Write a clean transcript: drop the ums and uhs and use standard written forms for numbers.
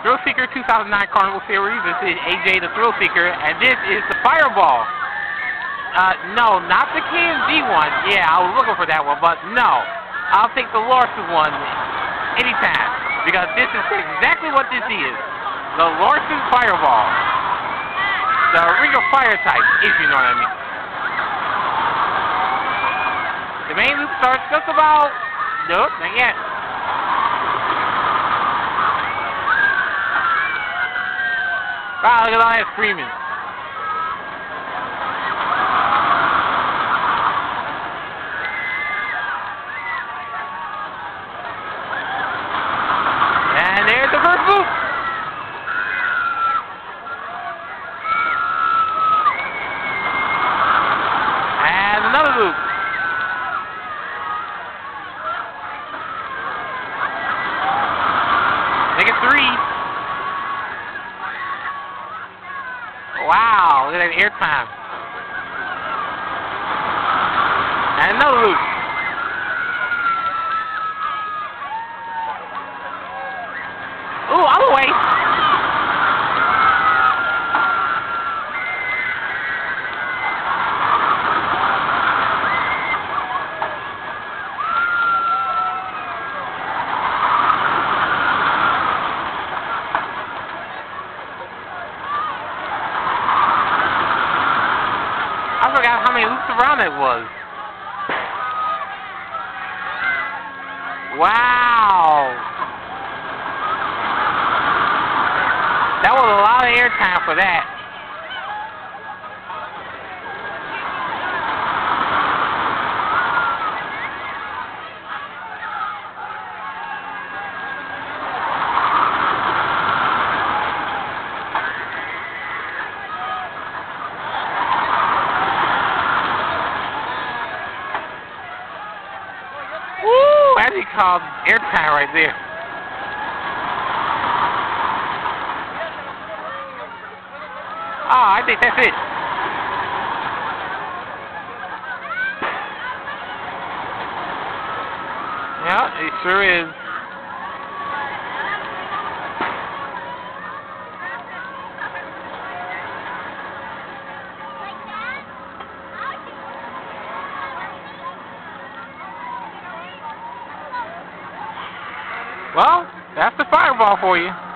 Thrill Seeker 2009 Carnival Series. This is AJ the Thrill Seeker, and this is the Fireball. No, not the KMG one. Yeah, I was looking for that one, but no. I'll take the Larson one anytime, because this is exactly what this is. The Larson Fireball. The Ring of Fire type, if you know what I mean. The main loop starts just about... Nope, not yet. Wow, look at all that screaming. And there's the first loop. And another loop. Make it 3. Wow, look at that air time. And another loop. Ooh, all the way. I forgot how many loops around it was. Wow. That was a lot of air time for that. Woo! That's what you call air time right there. Oh, I think that's it. Yeah, it sure is. Well, that's the Fireball for you.